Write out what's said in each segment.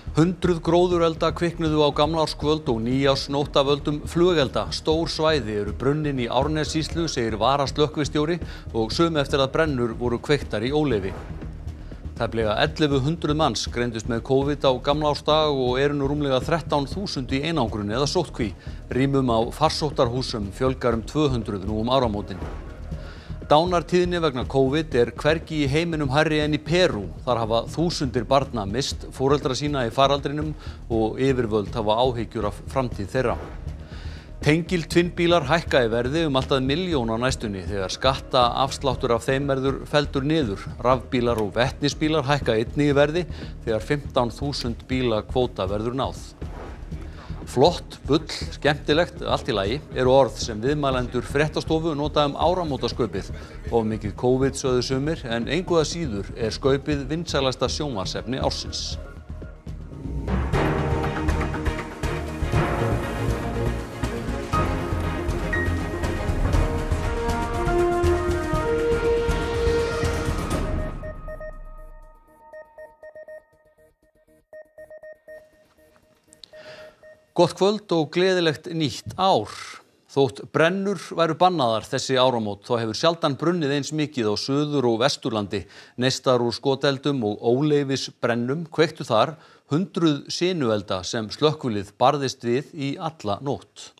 Hundruð gróðurelda kviknuðu á gamlárskvöld og nýársnótt af völdum flugelda. Stór svæði eru brunnin í Árnessýslu, segir varaslökkvistjóri, og sum eftir að brennur voru kveiktar í óleyfi. Tæplega 1100 manns greindust með Covid á gamlársdag og eru nú rúmlega 13.000 í einangrun eða sóttkví. Rýmum á farsóttarhúsum fjölgar 200 nú áramótin. Dánartíðni vegna Covid er hvergi í heiminum hærri en í Perú. Þar hafa þúsundir barna misst foreldra sína í faraldrinum og yfirvöld hafa áhyggjur af framtíð þeirra. Tengiltvinnbílar hækka í verði allt að 1 milljón á næstunni þegar skattaafsláttur af þeim verður felldur niður. Rafbílar og vetnisbílar hækka einnig í verði þegar 15.000 bíla kvóta verður náð. Flott, bull, skemmtilegt, allt í lagi eru orð sem viðmælendur fréttastofu nota áramótaskaupið. Of mikið Covid sögðu sumir en engu að síður er skaupið vinsælasta sjónvarpsefni ársins. Gott kvöld og gleðilegt nýtt ár. Þótt brennur væru bannaðar þessi áramót þá hefur sjaldan brunnið eins mikið á Suður- og Vesturlandi. Neistar úr skoteldum og óleyfis brennum kveiktu þar hundruð sinuelda sem slökkvilið barðist við í alla nótt.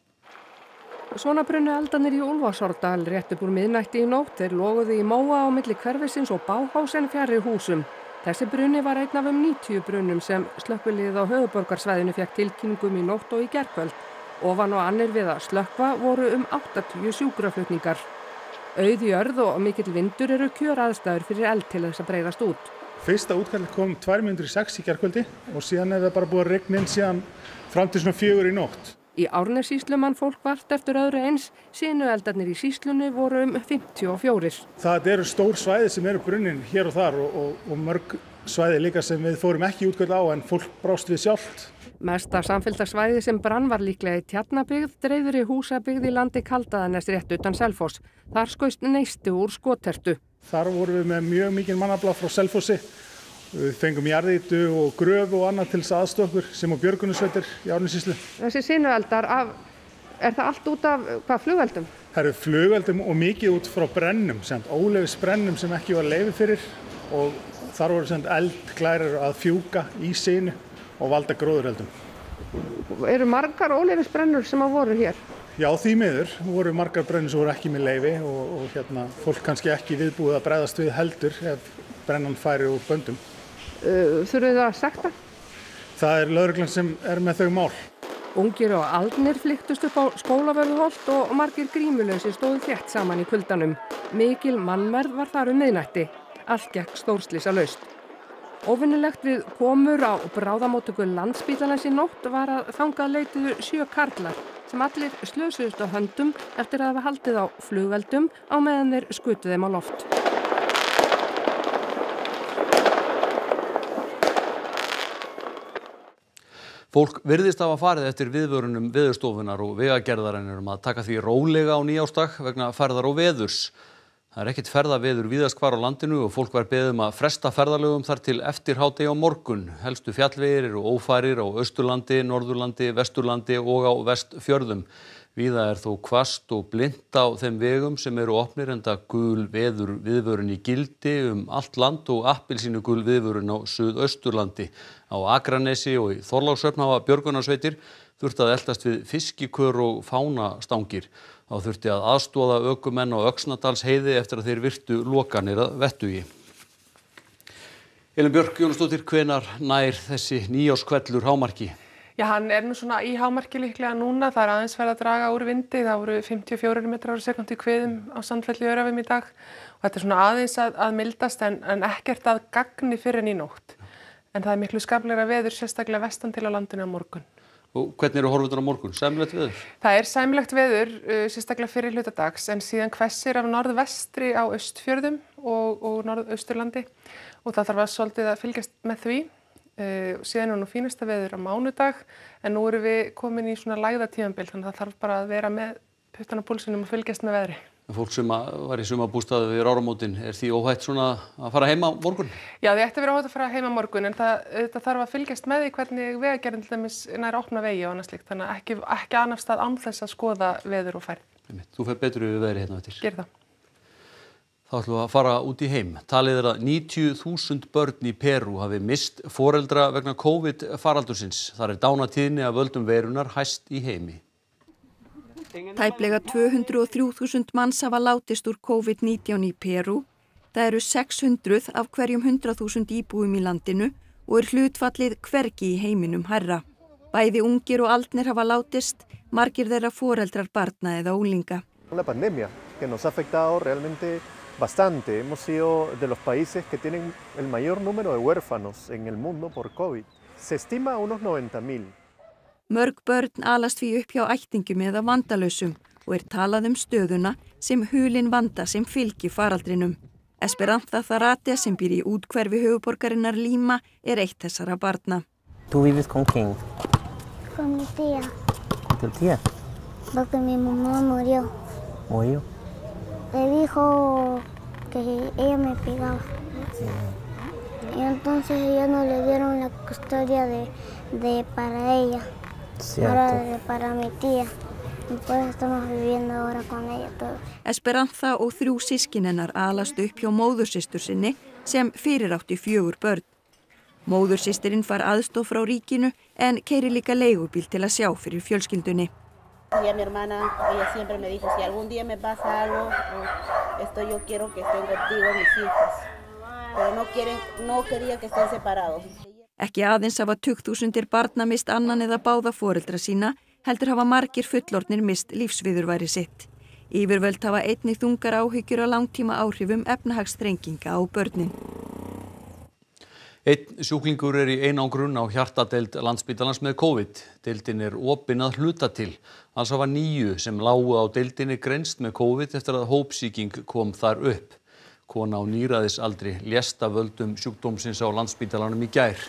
Svona brunnu eldarnir í Úlfarsárdal rétt upp úr miðnætti í nótt. Þeir loguðu í móa á milli hverfisins og Bauhaus en fjarri húsum. Þessi bruni var einn af 90 brunnum sem slökkviliðið á höfuðborgarsvæðinu fékk tilkynningum í nótt og í gærkvöld. Ofan og annir við að slökkva voru 80 sjúkraflutningar. Auð jörð og mikill vindur eru kjöraðstæður fyrir eld til þess að breiðast út. Fyrsta útkallið kom 2:06 í gærkvöldi og síðan er það bara búið að rigna inn síðan fram til svona 4 í nótt. Í Árnessýslu mann fólk vart eftir öðru eins. Sinueldarnir í sýslunni voru 54. Það eru stór svæði sem eru brunnin hér og þar og mörg svæði líka sem við fórum ekki í útköll á en fólk brást við sjálft. Mesta samfellda svæði sem brann var líklega í Tjarnabyggð, dreifðri húsabyggð í landi Kaldaðanes rétt utan Selfoss. Þar skaust neisti úr skottertu. Þar vorum við með mjög mikinn mannafla frá Selfossi. Við fengum jarðýtu og gröf og annað til þess aðstokkur sem á björgunarsveitir í Árnessýslu. Þessi sinueldar, er það allt út af hvað flugeldum? Það eru flugeldum og mikið út frá brennum, óleyfis brennum sem ekki var leyfi fyrir og þar voru eldglærar að fjúka í sinu og valda gróðureldum. Eru margar óleyfis brennur sem voru hér? Já, því miður voru margar brennur sem voru ekki með leyfi og fólk kannski ekki viðbúið að bregðast við heldur ef brennan færi úr böndum. Þurfið það að sekta? Það er lögreglan sem er með þau mál. Ungir og aldnir flyktust upp á Skólavörðuholt og margir grímulausir stóðu þétt saman í kuldanum. Mikil mannmergð var þar miðnætti. Allt gekk stórslysalaust. Óvinnilegt við komur á bráðamóttöku Landspítalans í nótt var að þangað leituðu 7 karlar sem allir slösuðust á höndum eftir að hafa haldið á flugeldum á meðan þeir skutu þeim á loft. Fólk virðist hafa farið eftir viðvörunum Veðurstofunnar og Vegagerðarinnar að taka því rólega á nýársdag vegna færðar og veðurs. Það er ekkert ferðaveður víðast hvar á landinu og fólk var beðið að fresta ferðalögum þar til eftir hádegi á morgun. Helstu fjallvegir eru ófærir á Austurlandi, Norðurlandi, Vesturlandi og á Vestfjörðum. Víða er þó hvasst og blint á þeim vegum sem eru opnir enda gul viðvörun í gildi allt land og appelsínugul viðvörun á Suðausturlandi. Á Akranesi og í Þorlákshöfn hafa björgunarsveitir þurfti að eltast við fiskikör og fánastangir. Þá þurfti að aðstoða ökumenn á Öxnadalsheiði eftir að þeir virtu lokanir að vettugi. Elín Björk Jónsdóttir, hvenær nær þessi nýárskvellur hámarki? Já, hann er nú svona í hámarki líklega núna. Það er aðeins farið að draga úr vindi. Það voru 54 metrar á sekúndu í kviðum á Sandfelli í Öræfum í dag. Og þetta er svona aðeins að mildast en ekkert að gagni fyrir en í nótt. En það er miklu skaplegra veður, sérstaklega vestan til á landinu á morgun. Og hvernig eru horfurnar á morgun? Sæmilegt veður? Það er sæmilegt veður, sérstaklega fyrir hluta dags, en síðan hvessir af norðvestri á Austfjörðum og Norðausturlandi. Og það þarf svolítið að fylgjast með því. Síðan er nú fínasta veður á mánudag, en nú erum við komin í svona lægðatímabil, þannig að það þarf bara að vera með puttan á púlsinum og fylgjast með veðri. Fólk sem var í sumarbústaði við áramótin, því óhætt svona að fara heim á morgun? Já, því ætti að vera óhætt að fara heim á morgun, en þetta þarf að fylgjast með því hvernig Vegagerðin til dæmis nær að opna vegi og annað slíkt, þannig að ekki annars stað án þess að skoða veður og færð. Þú fer betur yfir veðrið hérna eftir. Gerðu það. Þá ætlum við að fara út í heim. Talið að 90.000 börn í Perú hafi mist foreldra vegna COVID-faraldursins. Þar dánatíðni af völdum veirunnar hæst í heimi. Tæplega 203.000 manns hafa látist úr COVID-19 í Perú. Það eru 600 af hverjum 100.000 íbúum í landinu og hlutfallið hvergi í heiminum hærra. Bæði ungir og aldnir hafa látist, margir þeirra foreldrar barna eða unglinga. Una pandemia que nos ha afectado realmente bastante. Hemos sido de los países que tienen el mayor número de huérfanos en el mundo por COVID. Se estima unos 90.000. Mörg börn alast því upp hjá ættingum eða vandalausum og talað stöðuna sem hulin vanda sem fylgir faraldrinum. Esperanza Zarate sem býr í úthverfi höfuðborgarinnar Lima eitt þessara barna. ¿Tú vives con quién? Con mi tía. ¿Con tu tía? Porque mi mamá murió. ¿Murió? Le dijo que ella me pegaba. Sí. Y entonces ellos no le dieron la custodia para ella. Ahora para mi tía. Y pues estamos viviendo ahora con ella todos. Esperanza og 3 systkin hennar alast upp hjá móðursystur sinni sem fyrir átti 4 börn. Móðursystirinn fær aðstoð frá ríkinu en keyrir líka leigubíl til að sjá fyrir fjölskyldunni. Y a mi hermana, ella siempre me dijo, si algún día me pasa algo, yo quiero que estén contigo mis hijos. Pero no quería que estén separados. Ekki aðeins hafa tugþúsundir barna mist annan eða báða foreldra sína, heldur hafa margir fullorðnir mist lífsviðurværi sitt. Yfirvöld hafa einnig þungar áhyggjur á langtíma áhrifum efnahagsþrenginga á börnin. Einn sjúklingur í einangrun á hjartadeild Landspítalans með COVID. Deildin opin að hluta til. Alls hafa 9 sem lágu á deildinni greinst með COVID eftir að hópsýking kom þar upp. Kona á níræðisaldri lést af völdum sjúkdómsins á Landspítalanum í gær.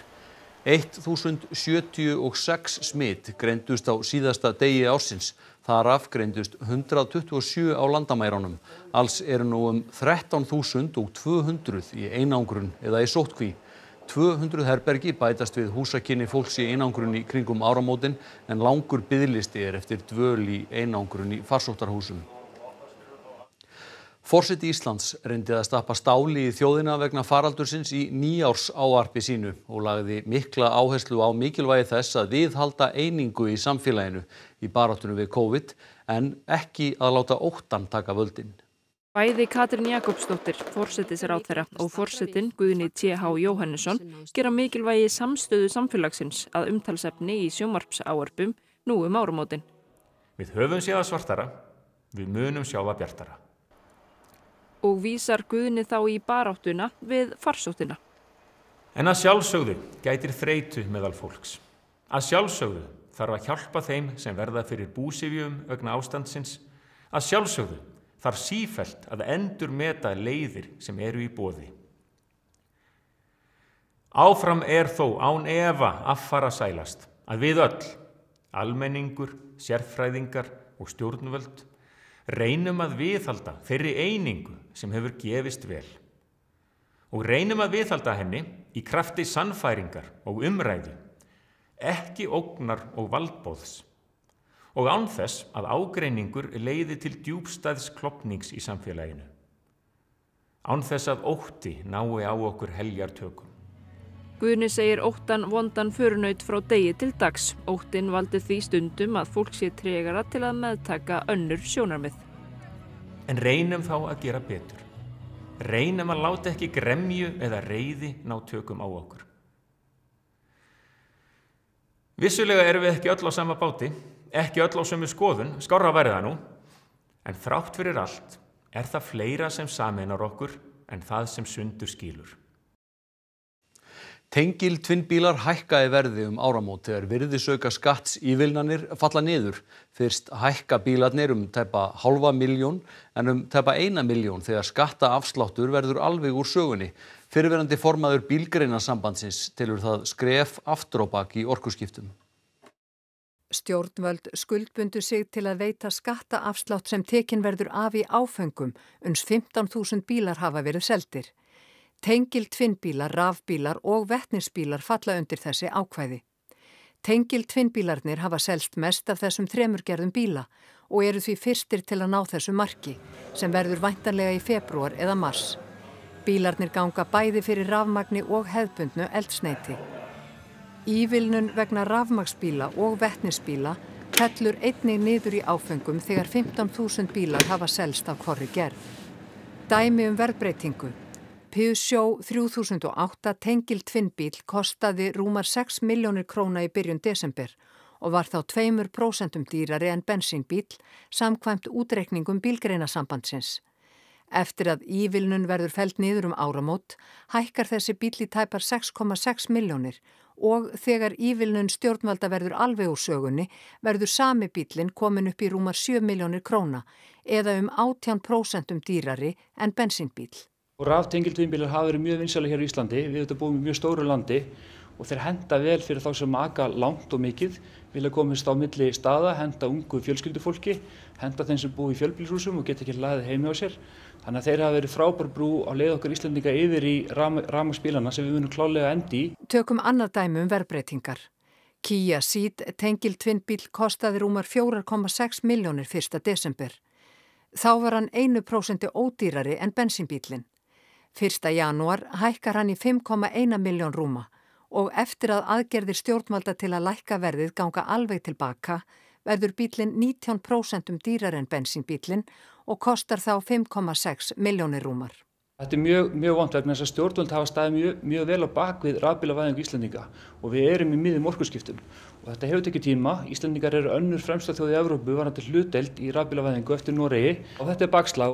1076 smit greindust á síðasta degi ársins. Þar af greindust 127 á landamærunum. Alls nú 13.200 í einangrun eða í sóttkví. 200 herbergi bætast við húsakynni fólks í einangrun í kringum áramótin en langur biðlisti eftir dvöl í einangrun í farsóttarhúsum. Forseti Íslands reyndi að stappa stáli í þjóðina vegna faraldursins í nýársávarpi sínu og lagði mikla áherslu á mikilvægi þess að viðhalda einingu í samfélaginu í baráttunni við COVID en ekki að láta óttann taka völdin. Bæði Katrín Jakobsdóttir, forsætisráðherra og forsetinn Guðni T.H. Jóhannesson gera mikilvægi samstöðu samfélagsins að umtalsefni í sjónvarpsávarpum nú áramótin. Við höfum séð svartara, við munum sjá það bjartara. Og vísar Guðni þá í baráttuna við farsóttina. En að sjálfsögðu gætir þreytu meðal fólks. Að sjálfsögðu þarf að hjálpa þeim sem verða fyrir búsifjum vegna ástandsins. Að sjálfsögðu þarf sífellt að endurmeta leiðir sem eru í boði. Áfram þó án efa affara sælast að við öll, almenningur, sérfræðingar og stjórnvöld, reynum að viðhalda þeirri einingu sem hefur gefist vel. Og reynum að viðhalda henni í krafti sannfæringar og umræðu, ekki ógnar og valdboðs. Og án þess að ágreiningur leiði til djúpstæðs klofnings í samfélaginu. Án þess að ótti nái á okkur heljartökum. Guðni segir óttan vondan förunaut frá degi til dags. Óttinn valdi því stundum að fólk sé tregara til að meðtaka önnur sjónarmið. En reynum þá að gera betur. Reynum að láta ekki gremju eða reiði ná tökum á okkur. Vissulega erum við ekki öll á sama báti, ekki öll á sömu skoðun, skárra væri það nú, en þrátt fyrir allt það fleira sem sameinar okkur en það sem sundur skilur. Tengiltvinnbílar hækka í verði áramót þegar virðisauka skattsívilnanir falla niður. Fyrst hækka bílarnir tæpa 500.000 en tæpa 1 milljón þegar skattaafsláttur verður alveg úr sögunni. Fyrrverandi formaður Bílgreinasambandsins telur það skref aftur á bak í orkuskiptum. Stjórnvöld skuldbundu sig til að veita skattaafslátt sem tekin verður af í áföngum, uns 15.000 bílar hafa verið seldir. Tengiltvinnbílar, rafbílar og vetnisbílar falla undir þessi ákvæði. Tengiltvinnbílarnir hafa selst mest af þessum 3 gerðum bíla og eru því fyrstir til að ná þessu marki, sem verður væntanlega í febrúar eða mars. Bílarnir ganga bæði fyrir rafmagni og hefðbundnu eldsneyti. Ívilnun vegna rafmagnsbíla og vetnisbíla fellur einnig niður í áföngum þegar 15.000 bílar hafa selst af hvorri gerð. Dæmi verðbreytingu. Peugeot 3008 tengiltvinnbíl kostaði rúmar 6 milljónir króna í byrjun desember og var þá 2% dýrari en bensínbíl samkvæmt útreikningum bílgreinasambandsins. Eftir að ívilnun verður felld niður áramót, hækkar þessi bíl í tæpar 6,6 milljónir og þegar ívilnun stjórnvalda verður alveg úr sögunni, verður sami bílinn komin upp í rúmar 7 milljónir króna eða 18% dýrari en bensínbíl. Raftengiltvinnbílar hafa verið mjög vinsælir hér á Íslandi, við búum í mjög stóru landi og þeir henta vel fyrir þá sem aka langt og mikið, vilja komast á milli staða, henta ungu fjölskyldufólki, henta þeim sem búi í fjölbýlishúsum og geta ekki hlaðið heimi á sér. Þannig að þeir hafa verið frábær brú á leið okkar Íslendinga yfir í rafmagnsbílana sem við munum klárlega endi í. Tökum annað dæmi verðbreytingar. Kia Ceed tengiltvinnbíl kostaði rúmar 4,6 milljónir 1. desember. Þá var hann 1% ódýrari en bensínbílinn. 1. janúar hækkar hann í 5,1 milljón rúma og eftir að aðgerðir stjórnvalda til að lækka verðið ganga alveg tilbaka verður bílinn 19% dýrari en bensínbílinn og kostar þá 5,6 milljónir rúmar. Þetta er mjög vont vegna þess að stjórnvöld hafa staðið mjög vel á bak við rafbílavæðingu Íslendinga og við erum í miðjum orkuskiptum. Og þetta hefur tekið tíma. Íslendingar eru önnur fremsta þjóð í Evrópu varðandi hlutdeild í rafbílavæðingu eftir Noregi og þetta er bakslag.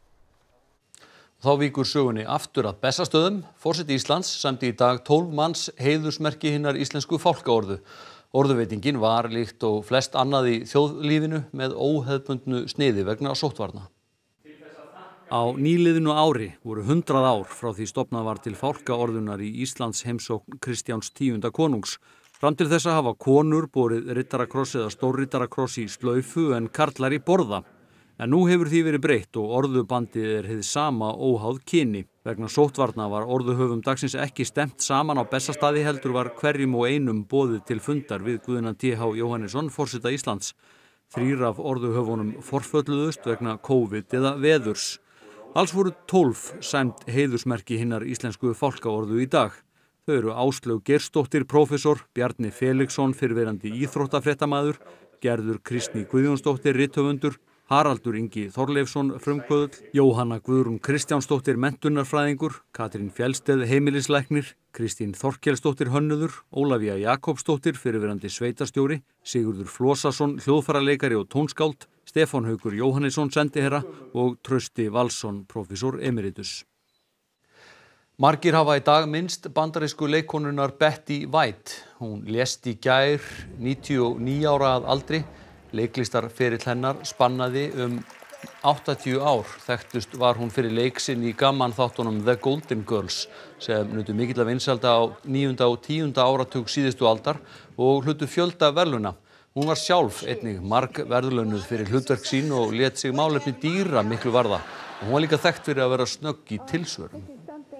Þá víkur sögunni aftur að Bessastöðum. Forseti Íslands sæmdi í dag 12 manns heiðursmerki hinnar íslensku fálkaorðu. Orðuveitingin var líkt og flest annað í þjóðlífinu með óhefðbundnu sniði vegna sóttvarna. Á nýliðinu ári voru 100 ár frá því stofnað var til fálkaorðunnar í Íslands heimsókn Kristjáns 10. konungs. Fram til þessa hafa konur borið riddarakross eða stórriddarakross í slaufu en karlar í borða. En nú hefur því verið breytt og orðubandið hið sama óháð kyni. Vegna sóttvarna var orðuhöfum dagsins ekki stemt saman á Bessastaði heldur var hverjum og einum boðið til fundar við Guðna T.H. Jóhannesson, forseta Íslands. 3 af orðuhöfunum forfölluðust vegna COVID eða veðurs. Alls voru 12 sæmd heiðursmerki hinnar íslensku fálkaorðu í dag. Þau eru Áslaug Geirsdóttir prófessor, Bjarni Felixson fyrrverandi íþróttafréttamaður, Gerður Kristný Guðjónsdóttir rithöfundur, Haraldur Ingi Þorleifsson frumkvöðull, Jóhanna Guðrún Kristjánsdóttir menntunarfræðingur, Katrín Fjellsteð heimilislæknir, Kristín Þorkelsdóttir hönnuður, Ólafía Jakobsdóttir fyrrverandi sveitarstjóri, Sigurður Flosason hljóðfæraleikari og tónskáld, Stefán Haukur Jóhannesson sendiherra og Trausti Valsson prófessor emeritus. Margir hafa í dag minnst bandarísku leikkonunnar Betty White. Hún lést í gær 99 ára að aldri. Leiklistarferill hennar spannaði 80 ár. Þekktust var hún fyrir leik sinn í gamanþáttunum The Golden Girls sem nutu mikilla vinsælda á 9. og 10. áratug síðustu aldar og hlutu fjölda verðlauna. Hún var sjálf einnig margverðlaunuð fyrir hlutverk sín og lét sig málefni dýra miklu varða. Og hún var líka þekkt fyrir að vera snögg í tilsvörum.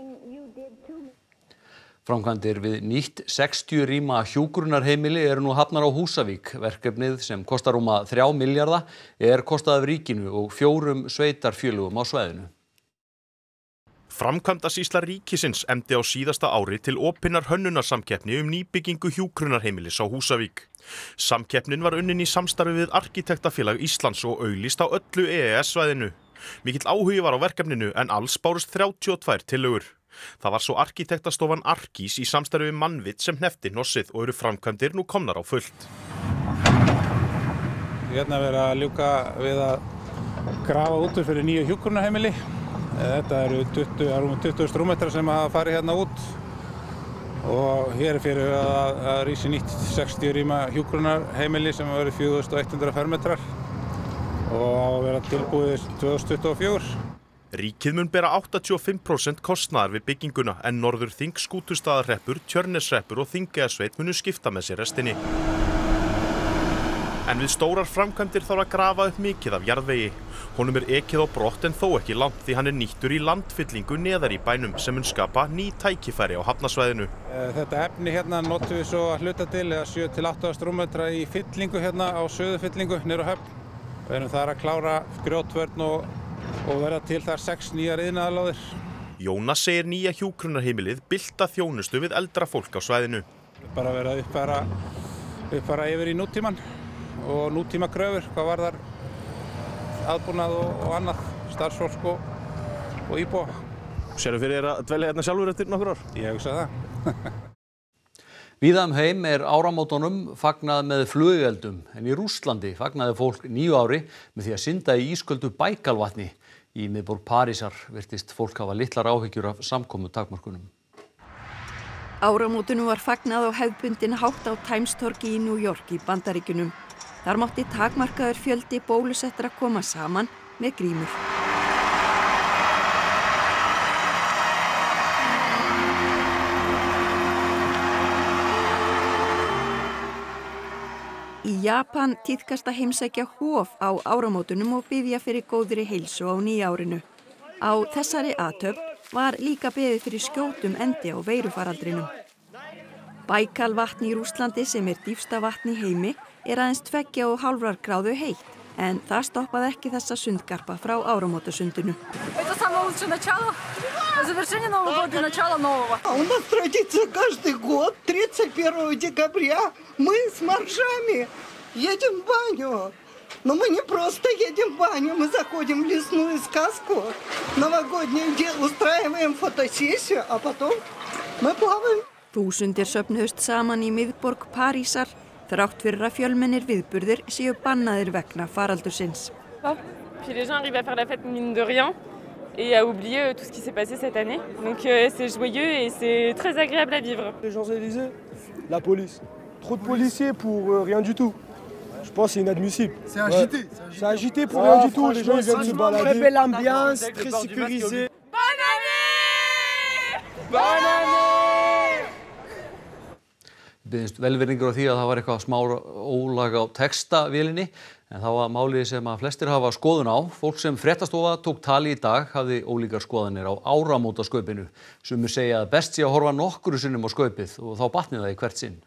Framkvæmdir við nýtt 60 rýma hjúkrunarheimili eru nú hafnar á Húsavík. Verkefnið sem kostar rúma 3 milljarða kostað af ríkinu og 4 sveitarfélögum á svæðinu. Framkvæmdasýsla ríkisins efndi á síðasta ári til opinnar hönnunarsamkeppni nýbyggingu hjúkrunarheimilis á Húsavík. Samkeppnin var unnin í samstarfi við Arkitektafélag Íslands og auglýst á öllu EES-svæðinu. Mikill áhugi var á verkefninu en alls bárust 32 tillögur. Það var svo arkitektastofan Arkís í samstarfi við Mannvit sem hneppti hnossið og eru framkvæmdir nú komnar á fullt. Hérna verið að ljúka við að grafa út fyrir nýju hjúkrunarheimili. Þetta eru 20 rúmmetrar sem að fara hérna út og hér fyrir að rísi nýtt 60 rýma hjúkrunarheimili sem verið 4100 fermetrar og á að vera tilbúið 2024. Ríkið mun bera 85% kostnaðar við bygginguna en Norðurþing, Skútustaðahreppur, Tjörneshreppur og Þingeyjarsveit munu skipta með sér restinni. En við stórar framkvæmdir þarf að grafa upp mikið af jarðvegi. Honum ekið á brott en þó ekki langt því hann nýttur í landfyllingu neðar í bænum sem mun skapa ný tækifæri á hafnarsvæðinu. Þetta efni hérna notum við svo að hluta til 7 til 8 rúmmetra í fyllingu hérna á suðurfyllingu niður á höfn. Við erum þar að klára grjótvörn og verða til þar 6 nýjar iðnaðarlóðir. Jónas segir nýja hjúkrunarheimilið bylta þjónustu við eldra fólk á svæðinu. Bara verið að uppfæra yfir í nútíman og nútíma kröfur, hvað varðar aðbúnað og annað, starfsfólk og íbúa. Sérðu fyrir þér að dvelja hérna sjálfur eftir nokkur ár? Ég hugsa það. Víða heim áramótunum fagnað með flugeldum en í Rússlandi fagnaði fólk nýju ári með því að synda í ísköldu Bækalvatni. Í miðborg Parísar virtist fólk hafa litlar áhyggjur af samkomutakmörkunum. Áramótunum var fagnað á hefðbundin hátt á Times-torgi í New York í Bandaríkjunum. Þar mátti takmarkaður fjöldi bólusettra koma saman með grímur. Í Japan tíðkast að heimsækja hof á áramótunum og biðja fyrir góðri heilsu á nýjárinu. Á þessari athöfn var líka beðið fyrir skjótum endi á veirufaraldrinum. Bækalvatn í Rússlandi sem dýpsta vatn í heimi aðeins 2,5 gráðu heitt, en það stoppaði ekki þessa sundgarpa frá áramótasundinu. У нас традиция каждый год 31 декабря мы с маршами едем в баню. Но мы не просто едем в баню, мы заходим в лесную сказку, новогодний день, устраиваем фотосессию, а потом мы плаваем. Þúsundir söfnuðust saman í miðborg Parísar þrátt fyrir að fjölmennir viðburðir séu bannaðir vegna faraldursins. Puis les gens arrivent à faire la fête mine de rien et à oublier tout ce qui s'est passé cette année. Donc c'est joyeux et c'est très agréable à vivre. Les Champs-Élysées, la police. Trop de policiers pour rien du tout. Je pense que c'est inadmissible. C'est agité. C'est agité pour rien du tout. Les gens viennent se balader. Très belle ambiance, très sécurisé. Bonne année! Bonne année! Biðjumst velvirðingar á því að það var eitthvað smá ólag á textavélinni en það var málið sem að flestir hafa skoðun á. Fólk sem Fréttastofa tók tali í dag hafði ólíkar skoðanir á áramótaskaupinu. Sumir segja að best sé að horfa nokkru sinnum á skaupið og þá batni það í hvert sinn.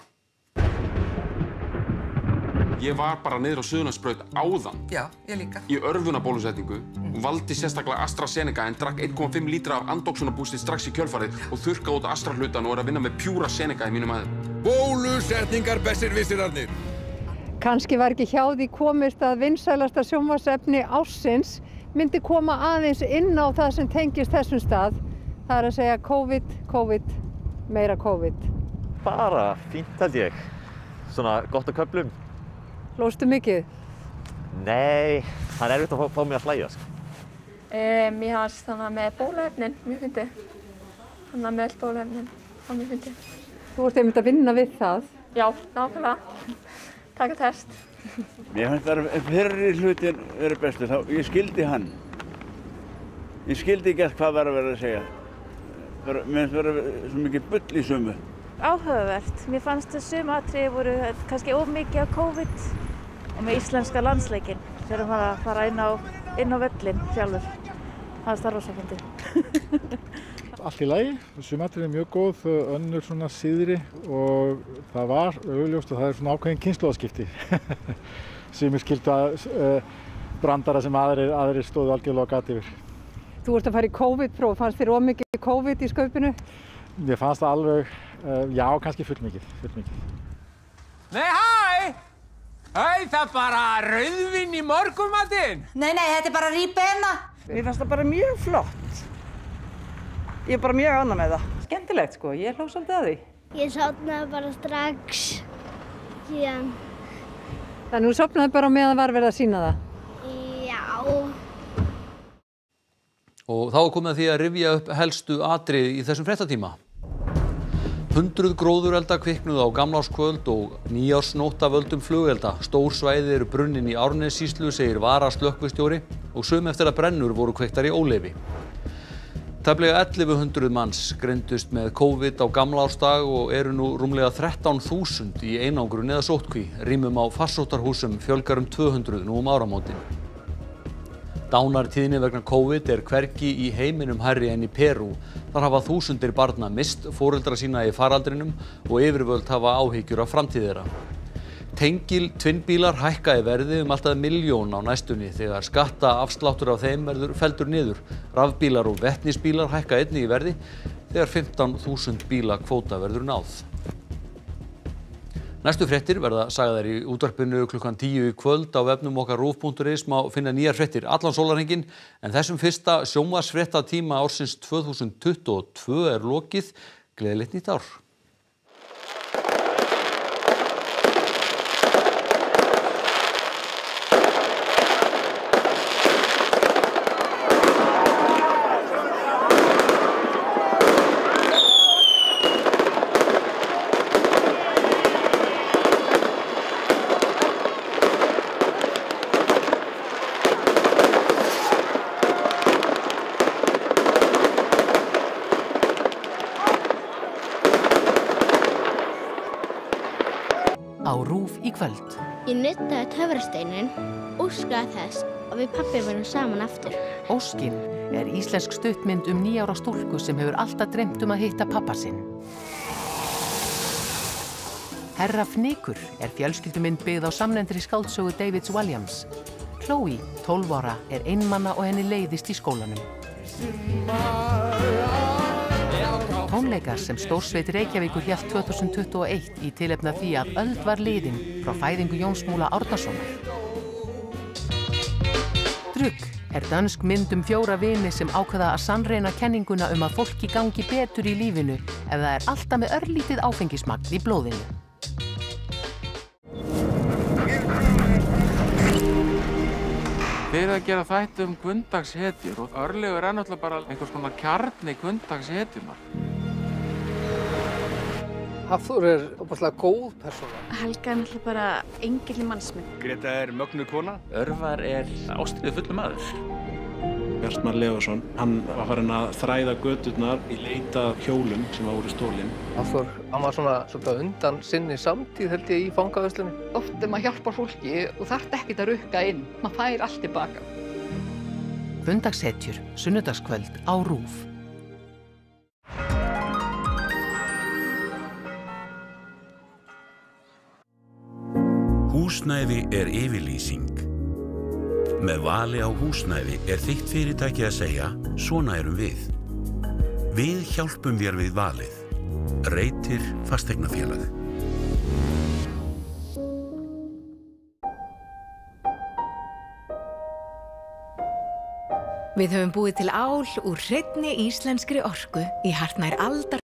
Ég var bara niður á Suðurlandsbraut áðan. Já, ég líka. Í örvunabólusetningu og valdi sérstaklega AstraZeneca en drakk 1,5 lítra af andóksunarbústi strax í kjölfarið og þurrkaði út Astra-hlutan og að vinna með pjúra Seneca í mínum aðeim. Bólusetningar besserwissirarnir. Kannski var ekki hjá því komist að vinsælasta sjónvarpsefni ársins myndi koma aðeins inn á það sem tengist þessum stað. Það að segja COVID, meira COVID. Bara fínt held ég. Svona gott á köflum. Hlóstu mikið? Nei, það erfitt að fá mig að hlæja. Mér fannst þannig með bóluefnin, mjög fyndið. Þannig með öll bóluefnin, það mjög fyndið. Þú ert einmitt að vinna við það? Já, nákvæmlega. Taka test. Mér fannst það fyrri hlutin verið bestur, ég skildi hann. Ég skildi ekki hvað var að vera að segja. Mér finnst það vera svo mikið bull í sumu. Áhugavert. Mér fannst að sum atriði voru kannski of mikið af COVID og með íslenska landsleikinn þegar maður að fara inn á völlinn sjálfur. Það er starfsafandi. Allt í lagi, sum atriði mjög góð, önnur svona síðri og það var augljóst og það er svona ákveðin kynslóðaskipti. Sumir skildu að brandara sem aðrir stóðu algjörlega gat yfir. Þú ert að fara í COVID-próf, fannst þér of mikið COVID í skaupinu? Mér fannst það alveg, já, kannski fullmikið. Nei, hæ! Hæ, það er bara rauðvín í morgunmatinn. Nei, þetta er bara rýbena. Mér fannst það bara mjög flott. Ég er bara mjög ánægð með það. Skemmtilegt sko, ég hló svolítið að því. Ég sofnaði bara strax síðan. Þannig þú sofnaði bara meðan var verið að sýna það? Já. Og þá er komið að því að rifja upp helstu atriði í þessum fréttatíma. 100 gróðurelda kviknuðu á gamlárskvöld og nýársnótt af völdum flugelda. Stór svæði eru brunnin í Árnessýslu, segir varaslökkvistjóri og sum eftir að brennur voru kveiktar í óleyfi. Tæplega 1100 manns greindust með COVID á gamlársdag og eru nú rúmlega 13.000 í einangrun eða sóttkví. Rýmum á farsóttarhúsum fjölgar 200 nú áramótin. Dánartíðni vegna COVID hvergi í heiminum hærri en í Perú. Þar hafa þúsundir barna misst foreldra sína í faraldrinum og yfirvöld hafa áhyggjur af framtíð þeirra. Tengiltvinnbílar hækka í verði allt að 1 milljón á næstunni þegar skattaafsláttur af þeim verður felldur niður. Rafbílar og vetnisbílar hækka einnig í verði þegar 15.000 bíla kvóta verður náð. Næstu fréttir verða sagðar í útvarpinu klukkan 10 í kvöld á vefnum okkar ruf.is má finna nýjar fréttir allan sólarhringinn en þessum fyrsta sjónvarpsfréttatíma ársins 2022 lokið. Gleðilegt nýtt ár. Á RÚV í kvöld. Ég nuddaði töfrasteinin, óskaði þess að við pabbi verðum saman aftur. Óskin íslensk stuttmynd 9 ára stúlku sem hefur alltaf dreymt að hitta pabba sinn. Herra Fnikur fjölskyldumynd byggð á samnefndri skáldsögu Davids Walliams. Chloe, 12 ára, einmana og henni leiðist í skólanum. Tónleikar sem Stórsveit Reykjavíkur hélt 2021 í tilefni af því að öld var liðin frá fæðingu Jóns Múla Árnasonar. Drugg dönsk mynd 4 vini sem ákveða að sannreyna kenninguna að fólki gangi betur í lífinu ef það alltaf með örlítið áfengismagn í blóðinu. Þið að gera þætti Gunndagshetjur og Örlygur náttúrulega bara einhvers konar kjarni Gunndagshetjunar. Hafþór óbærslega góð persóna. Helga náttúrulega bara engill í mannsmynd. Greta mögnuð kona. Örvar ástríðufullur maður. Bjartmar Leósson, hann var farinn að þræða göturnar í leita að hjólum sem voru stólin. Hafþór, hann var svolítið undan sinni samtíð held ég í fangaverslunni. Oft maður hjálpar fólki og þarf ekkert að rukka inn. Maður fær allt tilbaka. Gunndagshetjur, sunnudagskvöld á RÚV. Húsnæði yfirlýsing. Með vali á húsnæði þitt fyrirtæki að segja, svona erum við. Við hjálpum þér við valið. Reitir fasteignafélag. Við höfum búið til ál úr hreinni íslenskri orku í hartnær aldar.